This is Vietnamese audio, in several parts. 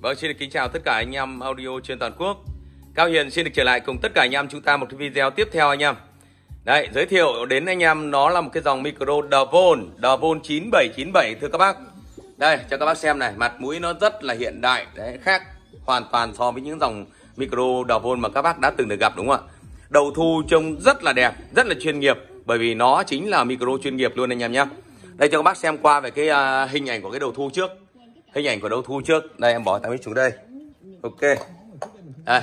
Vâng, xin được kính chào tất cả anh em audio trên toàn quốc. Cao Hiền xin được trở lại cùng tất cả anh em chúng ta một cái video tiếp theo anh em. Đấy, giới thiệu đến anh em nó là một cái dòng micro Davon 9797 thưa các bác. Đây, cho các bác xem này, mặt mũi nó rất là hiện đại, đấy, khác hoàn toàn so với những dòng micro Davon mà các bác đã từng được gặp đúng không ạ? Đầu thu trông rất là đẹp, rất là chuyên nghiệp bởi vì nó chính là micro chuyên nghiệp luôn anh em nhé. Đây cho các bác xem qua về cái hình ảnh của cái đầu thu trước. Hình ảnh của đầu thu trước, đây em bỏ tay xuống đây. Ok. Đây.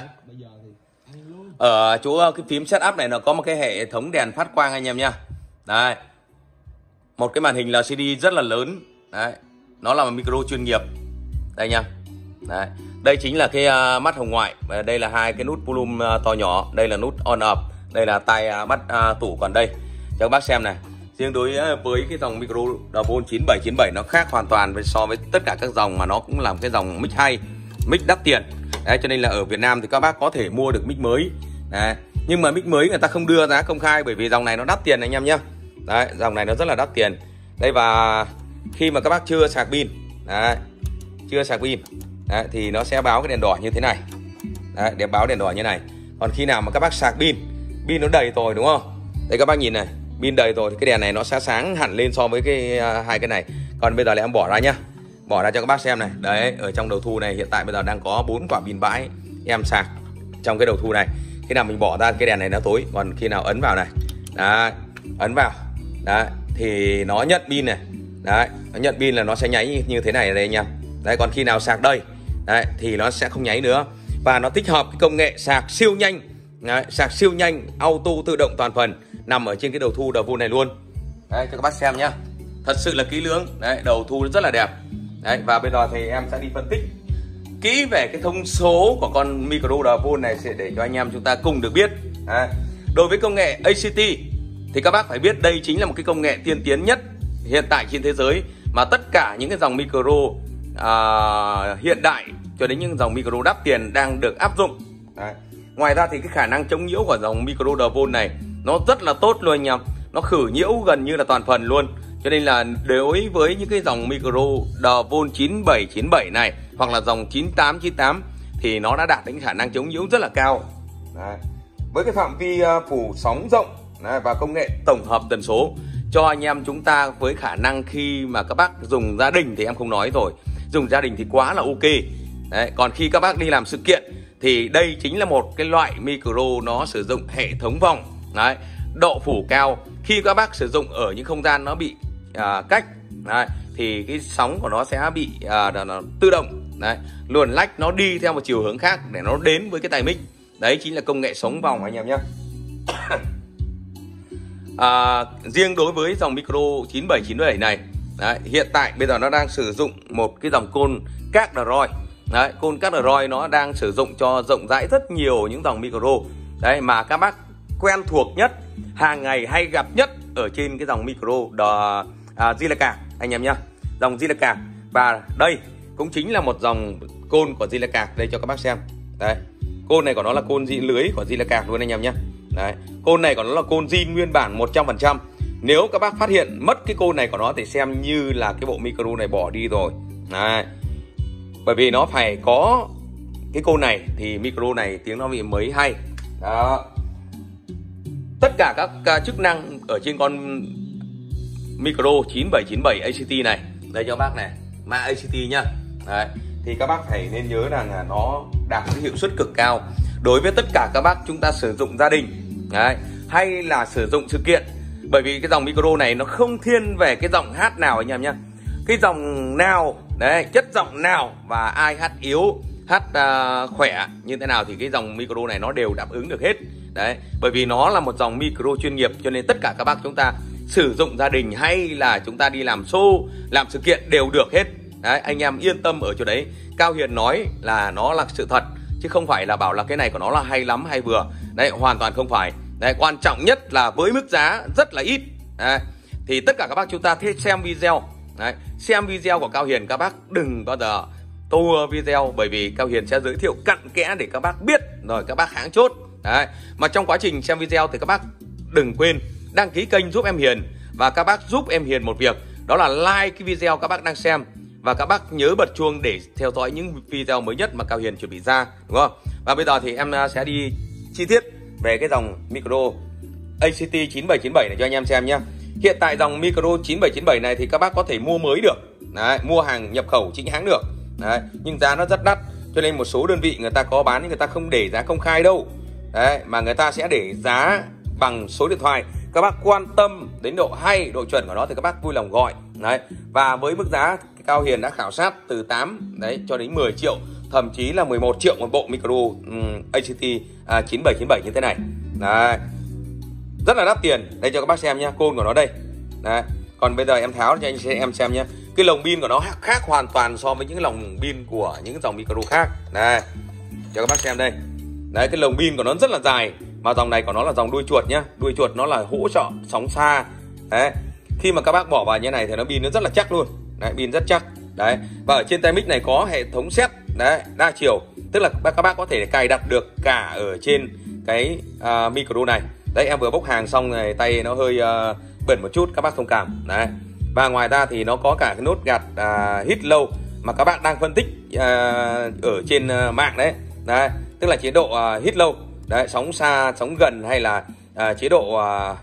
Ở chỗ cái phím setup này nó có một cái hệ thống đèn phát quang anh em nha. Đây. Một cái màn hình LCD rất là lớn. Đấy. Nó là một micro chuyên nghiệp. Đây nha. Đấy. Đây chính là cái mắt hồng ngoại. Đây là hai cái nút volume to nhỏ. Đây là nút on off. Đây là tay bắt tủ còn đây. Cho các bác xem này. Riêng đối với cái dòng micro Davon 9797 nó khác hoàn toàn so với tất cả các dòng, mà nó cũng là một cái dòng mic hay, mic đắt tiền. Đấy, cho nên là ở Việt Nam thì các bác có thể mua được mic mới. Đấy. Nhưng mà mic mới người ta không đưa giá công khai bởi vì dòng này nó đắt tiền anh em nhé. Đấy, dòng này nó rất là đắt tiền. Đây, và khi mà các bác chưa sạc pin, đấy, chưa sạc pin, đấy, thì nó sẽ báo cái đèn đỏ như thế này. Đấy, để báo đèn đỏ như này. Còn khi nào mà các bác sạc pin, pin nó đầy rồi đúng không? Đây các bác nhìn này, pin đầy rồi thì cái đèn này nó sẽ sáng hẳn lên so với cái hai cái này. Còn bây giờ lại em bỏ ra nhá. Bỏ ra cho các bác xem này. Đấy, ở trong đầu thu này hiện tại bây giờ đang có 4 quả pin bãi em sạc trong cái đầu thu này. Khi nào mình bỏ ra cái đèn này nó tối, còn khi nào ấn vào này. Đấy, ấn vào. Đấy, thì nó nhận pin này. Đấy, nó nhận pin là nó sẽ nháy như thế này đây anh em. Đấy, còn khi nào sạc đây, đấy, thì nó sẽ không nháy nữa. Và nó tích hợp cái công nghệ sạc siêu nhanh. Đấy, sạc siêu nhanh, auto tự động toàn phần nằm ở trên cái đầu thu Davon này luôn. Đấy, cho các bác xem nhá. Thật sự là kỹ lưỡng. Đấy, đầu thu rất là đẹp. Đấy, và bây giờ thì em sẽ đi phân tích kỹ về cái thông số của con micro Davon này để cho anh em chúng ta cùng được biết. Đấy. Đối với công nghệ ACT thì các bác phải biết đây chính là một cái công nghệ tiên tiến nhất hiện tại trên thế giới mà tất cả những cái dòng micro hiện đại cho đến những dòng micro đắt tiền đang được áp dụng. Đấy. Ngoài ra thì cái khả năng chống nhiễu của dòng micro Davon này nó rất là tốt luôn anh em. Nó khử nhiễu gần như là toàn phần luôn. Cho nên là đối với những cái dòng micro Davon 9797 này hoặc là dòng 9898 thì nó đã đạt đến khả năng chống nhiễu rất là cao. Đấy. Với cái phạm vi phủ sóng rộng, đấy, và công nghệ tổng hợp tần số cho anh em chúng ta với khả năng khi mà các bác dùng gia đình thì em không nói rồi. Dùng gia đình thì quá là ok. Đấy. Còn khi các bác đi làm sự kiện thì đây chính là một cái loại micro nó sử dụng hệ thống vòng. Đấy, độ phủ cao. Khi các bác sử dụng ở những không gian nó bị cách, đấy, thì cái sóng của nó sẽ bị nó tự động, đấy, luồn lách nó đi theo một chiều hướng khác để nó đến với cái tai mic. Đấy chính là công nghệ sống vòng anh em nhé. Riêng đối với dòng micro 9797 này, đấy, hiện tại bây giờ nó đang sử dụng một cái dòng côn Cadroid. Đấy, côn Cadroid nó đang sử dụng cho rộng rãi rất nhiều những dòng micro. Đấy, mà các bác quen thuộc nhất, hàng ngày hay gặp nhất ở trên cái dòng micro Zilaka anh em nhá. Dòng Zilaka. Và đây cũng chính là một dòng côn của Zilaka. Đây cho các bác xem. Đấy, côn này của nó là côn lưới của Zilaka luôn anh em nhé. Đấy, côn này của nó là côn zin nguyên bản 100%. Nếu các bác phát hiện mất cái côn này của nó thì xem như là cái bộ micro này bỏ đi rồi. Đấy, bởi vì nó phải có cái côn này thì micro này tiếng nó mới hay. Đó. Tất cả các chức năng ở trên con micro 9797 ACT này, đây cho bác này, mã ACT nhá. Đấy, thì các bác phải nên nhớ rằng là nó đạt cái hiệu suất cực cao đối với tất cả các bác chúng ta sử dụng gia đình. Đấy, hay là sử dụng sự kiện. Bởi vì cái dòng micro này nó không thiên về cái giọng hát nào anh em nhá. Cái dòng nào, đấy, chất giọng nào và ai hát yếu, hát khỏe như thế nào thì cái dòng micro này nó đều đáp ứng được hết. Đấy, bởi vì nó là một dòng micro chuyên nghiệp cho nên tất cả các bác chúng ta sử dụng gia đình hay là chúng ta đi làm show, làm sự kiện đều được hết. Đấy, anh em yên tâm ở chỗ đấy. Cao Hiền nói là nó là sự thật chứ không phải là bảo là cái này của nó là hay lắm hay vừa. Đấy, hoàn toàn không phải. Đấy, quan trọng nhất là với mức giá rất là ít. Đấy, thì tất cả các bác chúng ta xem video. Đấy, xem video của Cao Hiền các bác đừng bao giờ tua video, bởi vì Cao Hiền sẽ giới thiệu cặn kẽ để các bác biết rồi các bác hãng chốt. Đấy, mà trong quá trình xem video thì các bác đừng quên đăng ký kênh giúp em Hiền. Và các bác giúp em Hiền một việc, đó là like cái video các bác đang xem Và các bác nhớ bật chuông để theo dõi những video mới nhất mà Cao Hiền chuẩn bị ra, đúng không? Và bây giờ thì em sẽ đi chi tiết về cái dòng micro ACT 9797 này cho anh em xem nhé. Hiện tại dòng micro 9797 này thì các bác có thể mua mới được. Đấy, mua hàng nhập khẩu chính hãng được. Đấy, nhưng giá nó rất đắt, cho nên một số đơn vị người ta có bán nhưng người ta không để giá công khai đâu. Đấy, mà người ta sẽ để giá bằng số điện thoại. Các bác quan tâm đến độ hay, độ chuẩn của nó thì các bác vui lòng gọi. Đấy, và với mức giá Cao Hiền đã khảo sát từ 8 đấy cho đến 10 triệu, thậm chí là 11 triệu một bộ micro ACT 9797 như thế này. Đấy, rất là đắt tiền. Đây cho các bác xem nhá, côn của nó đây. Đấy, còn bây giờ em tháo cho anh em xem nhé. Cái lồng pin của nó khác hoàn toàn so với những lồng pin của những dòng micro khác. Đây, cho các bác xem đây. Đấy, cái lồng pin của nó rất là dài. Mà dòng này của nó là dòng đuôi chuột nhá. Đuôi chuột nó là hỗ trợ sóng xa. Đấy, khi mà các bác bỏ vào như này thì nó pin nó rất là chắc luôn. Đấy, pin rất chắc. Đấy, và ở trên tay mic này có hệ thống set đấy, đa chiều. Tức là các bác có thể cài đặt được cả ở trên cái micro này. Đấy, em vừa bốc hàng xong này, tay nó hơi bẩn một chút, các bác thông cảm. Đấy. Và ngoài ra thì nó có cả cái nút gạt hit low mà các bác đang phân tích ở trên mạng đấy. Đấy, tức là chế độ hit low, đấy, sóng xa, sóng gần hay là chế độ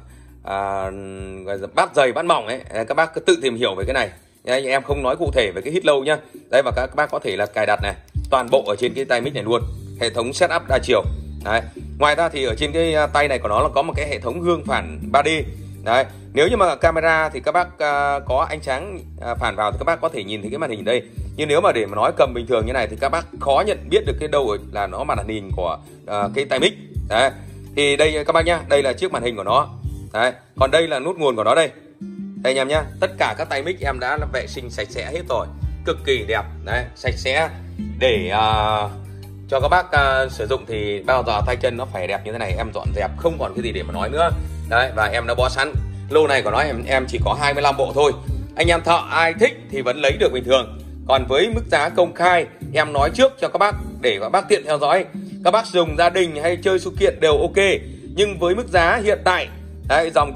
bát dày, bát mỏng ấy. Các bác cứ tự tìm hiểu về cái này. Em không nói cụ thể về cái hit low nhá. Đấy, và các bác có thể là cài đặt này toàn bộ ở trên cái tay mic này luôn. Hệ thống setup đa chiều. Đấy. Ngoài ra thì ở trên cái tay này của nó là có một cái hệ thống gương phản 3D. Đấy, nếu như mà camera thì các bác có ánh sáng phản vào thì các bác có thể nhìn thấy cái màn hình đây. Nhưng nếu mà để mà nói cầm bình thường như này thì các bác khó nhận biết được cái đâu là nó màn hình của cái tay mic. Đấy, thì đây các bác nhá, đây là chiếc màn hình của nó. Đấy, còn đây là nút nguồn của nó đây. Đây anh em nhá, tất cả các tay mic em đã vệ sinh sạch sẽ hết rồi, cực kỳ đẹp. Đấy, sạch sẽ để cho các bác sử dụng thì bao giờ tay chân nó phải đẹp như thế này. Em dọn dẹp không còn cái gì để mà nói nữa. Đấy, và em đã bó sẵn. Lô này của nó em chỉ có 25 bộ thôi. Anh em thợ ai thích thì vẫn lấy được bình thường. Còn với mức giá công khai, em nói trước cho các bác để các bác tiện theo dõi. Các bác dùng gia đình hay chơi sự kiện đều ok. Nhưng với mức giá hiện tại, đấy, dòng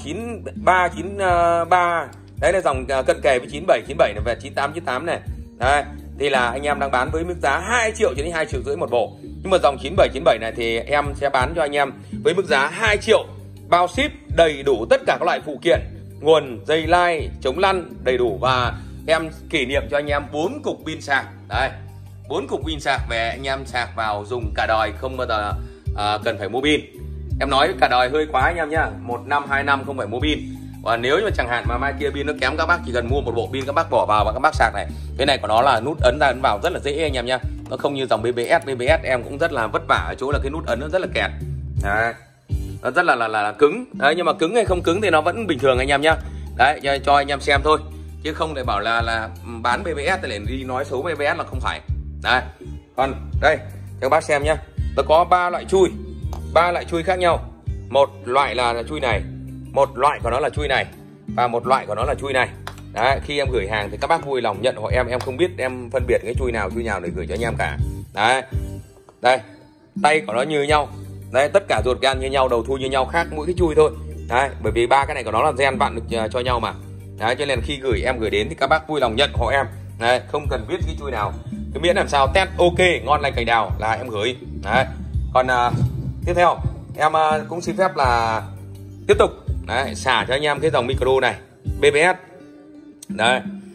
9393, đấy là dòng cận kề với 9797 này, về 9898 này. Đấy, thì là anh em đang bán với mức giá 2 triệu cho đến 2 triệu rưỡi một bộ. Nhưng mà dòng 9797 này thì em sẽ bán cho anh em với mức giá 2 triệu, bao ship, đầy đủ tất cả các loại phụ kiện, nguồn, dây lai, chống lăn đầy đủ. Và em kỷ niệm cho anh em 4 cục pin sạc. Đây, 4 cục pin sạc về anh em sạc vào dùng cả đời, không bao giờ cần phải mua pin. Em nói cả đời hơi quá anh em nhá, 1 năm 2 năm không phải mua pin. Và nếu như mà chẳng hạn mà mai kia pin nó kém, các bác chỉ cần mua một bộ pin các bác bỏ vào và các bác sạc này. Cái này của nó là nút ấn ra ấn vào rất là dễ anh em nhá. Nó không như dòng BBS. BBS em cũng rất là vất vả ở chỗ là cái nút ấn nó rất là kẹt. Đấy, nó rất là cứng. Đấy, nhưng mà cứng hay không cứng thì nó vẫn bình thường anh em nhá. Đấy, cho anh em xem thôi, chứ không để bảo là bán BBS để đi nói xấu BBS là không phải. Đấy, còn đây cho các bác xem nhá, nó có 3 loại chui, 3 loại chui khác nhau. Một loại là chui này, một loại của nó là chui này, và một loại của nó là chui này. Đấy, khi em gửi hàng thì các bác vui lòng nhận hộ em không biết em phân biệt cái chui nào để gửi cho anh em cả. Đấy, đây tay của nó như nhau. Đấy, tất cả ruột gan như nhau, đầu thu như nhau, khác mỗi cái chui thôi. Đấy, bởi vì 3 cái này của nó là gen vặn được cho nhau mà. Đấy, cho nên khi em gửi đến thì các bác vui lòng nhận hộ em. Đấy, không cần biết cái chui nào, cứ miễn làm sao test ok, ngon lành cành đào là em gửi. Đấy, còn tiếp theo em cũng xin phép là tiếp tục xả cho anh em cái dòng micro này BBS. Đấy,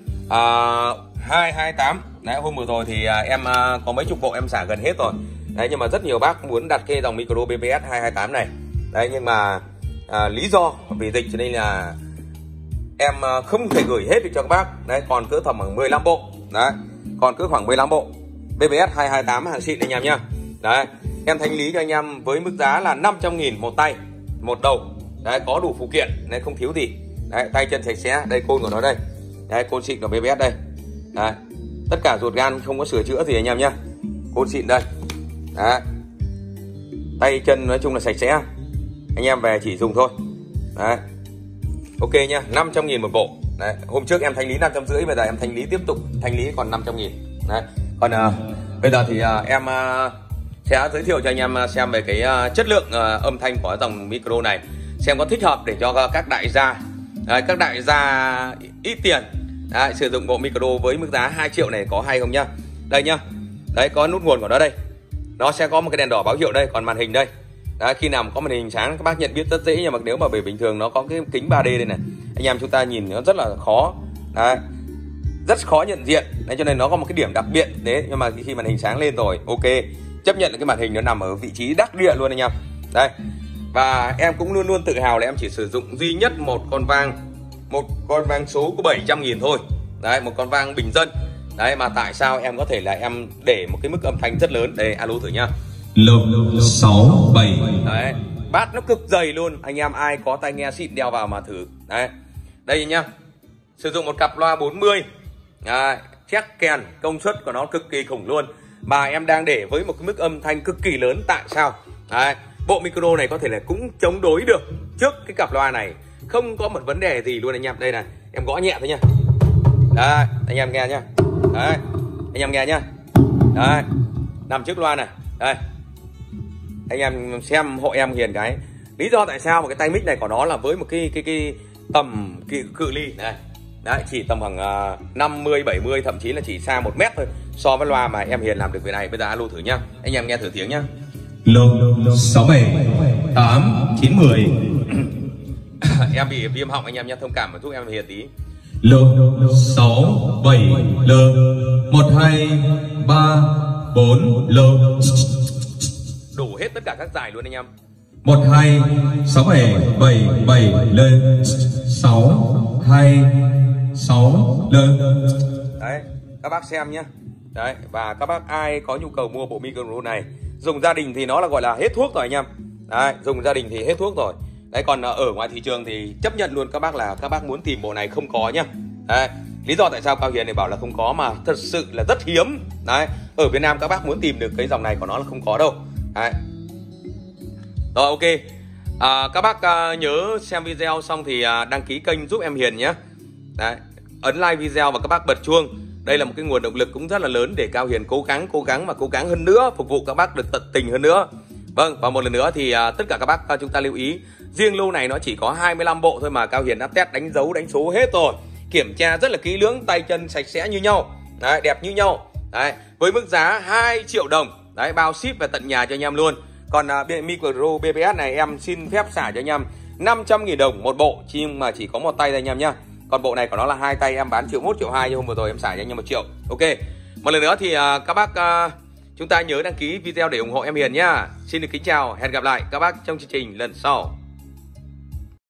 228. Đấy, hôm vừa rồi thì em có mấy chục bộ em xả gần hết rồi. Đấy, nhưng mà rất nhiều bác muốn đặt cái dòng micro BBS 228 này. Đấy, nhưng mà lý do vì dịch cho nên là em không thể gửi hết được cho các bác. Đấy, còn cỡ tầm khoảng 15 bộ. Đấy, còn cỡ khoảng 15 bộ BBS 228 hàng xịn anh em nhá. Đấy, em thanh lý cho anh em với mức giá là 500.000 một tay, một đầu. Đấy, có đủ phụ kiện, đấy, không thiếu gì. Đấy, tay chân sạch sẽ, đây côn của nó đây. Đấy, côn xịn của BBS đây. Đấy, tất cả ruột gan không có sửa chữa gì anh em nhá. Côn xịn đây. Đấy, tay chân nói chung là sạch sẽ, anh em về chỉ dùng thôi. Đấy, ok nhá, 500.000 một bộ. Đấy, hôm trước em thanh lý 550, bây giờ em thanh lý tiếp tục thanh lý còn 500.000. Đấy, còn bây giờ thì em sẽ giới thiệu cho anh em xem về cái chất lượng âm thanh của dòng micro này, xem có thích hợp để cho các đại gia. Đấy, các đại gia ít tiền Đấy, sử dụng bộ micro với mức giá 2 triệu này có hay không nhá. Đây nhá. Đấy, có nút nguồn của nó đây. Nó sẽ có một cái đèn đỏ báo hiệu đây, còn màn hình đây. Đấy, khi nào mà có màn hình sáng các bác nhận biết rất dễ, nhưng mà nếu mà về bình thường nó có cái kính 3D đây này, anh em chúng ta nhìn nó rất là khó. Đấy, rất khó nhận diện. Đấy, cho nên nó có một cái điểm đặc biệt đấy, nhưng mà khi màn hình sáng lên rồi, ok, chấp nhận là cái màn hình nó nằm ở vị trí đắc địa luôn anh em. Đây. Và em cũng luôn luôn tự hào là em chỉ sử dụng duy nhất một con vang số của 700.000 thôi. Đấy, một con vang bình dân. Đấy, mà tại sao em có thể là em để một cái mức âm thanh rất lớn. Đây, alo thử nhá. Lộc 67. Đấy, bát nó cực dày luôn. Anh em ai có tai nghe xịn đeo vào mà thử. Đấy, đây nhá. Sử dụng một cặp loa 40. Đấy, check kèn, công suất của nó cực kỳ khủng luôn. Mà em đang để với một cái mức âm thanh cực kỳ lớn. Tại sao? Đấy, bộ micro này có thể là cũng chống đối được trước cái cặp loa này, không có một vấn đề gì luôn anh em. Đây này, em gõ nhẹ thôi nha. Đấy, anh em nghe nhá. Đấy, anh em nghe nhá. Đấy, nằm trước loa này. Đây, anh em xem hộ em Hiền cái lý do tại sao một cái tay mic này của nó là với một cái tầm cự ly này. Đấy, chỉ tầm khoảng 50 70, thậm chí là chỉ xa 1 mét thôi so với loa mà em Hiền làm được việc này. Bây giờ alo thử nhá, anh em nghe thử tiếng nhá. Lộc 67 8 9 10. Em bị viêm họng anh em nhé, thông cảm mà giúp em Hiền tí. Lộc 6 7 L 1 2 3 4 L. Đủ hết tất cả các giải luôn anh em. 1 2 6 7 7 7 L 6 2 6 L. Đấy, các bác xem nhé. Đấy, và các bác ai có nhu cầu mua bộ micro này dùng gia đình thì nó là gọi là hết thuốc rồi anh em. Đấy, dùng gia đình thì hết thuốc rồi. Đấy, còn ở ngoài thị trường thì chấp nhận luôn các bác là các bác muốn tìm bộ này không có nhá. Đấy, lý do tại sao Cao Hiền này bảo là không có mà thật sự là rất hiếm. Đấy, ở Việt Nam các bác muốn tìm được cái dòng này của nó là không có đâu. Đấy. Rồi, ok. Các bác nhớ xem video xong thì đăng ký kênh giúp em Hiền nhé. Đấy, ấn like video và các bác bật chuông. Đây là một cái nguồn động lực cũng rất là lớn để Cao Hiền cố gắng hơn nữa, phục vụ các bác được tận tình hơn nữa. Vâng, và một lần nữa thì tất cả các bác chúng ta lưu ý, riêng lô này nó chỉ có 25 bộ thôi mà Cao Hiền đã test đánh dấu đánh số hết rồi, kiểm tra rất là kỹ lưỡng, tay chân sạch sẽ như nhau. Đấy, đẹp như nhau. Đấy, với mức giá 2 triệu đồng. Đấy, bao ship về tận nhà cho anh em luôn. Còn micro BBS này em xin phép xả cho anh em 500.000 đồng một bộ, nhưng mà chỉ có một tay thôi anh em nhá. Còn bộ này của nó là 2 tay, em bán 1,1 triệu 2, nhưng hôm vừa rồi em xả cho anh em 1 triệu. Ok. Một lần nữa thì các bác chúng ta nhớ đăng ký video để ủng hộ em Hiền nhá. Xin được kính chào, hẹn gặp lại các bác trong chương trình lần sau.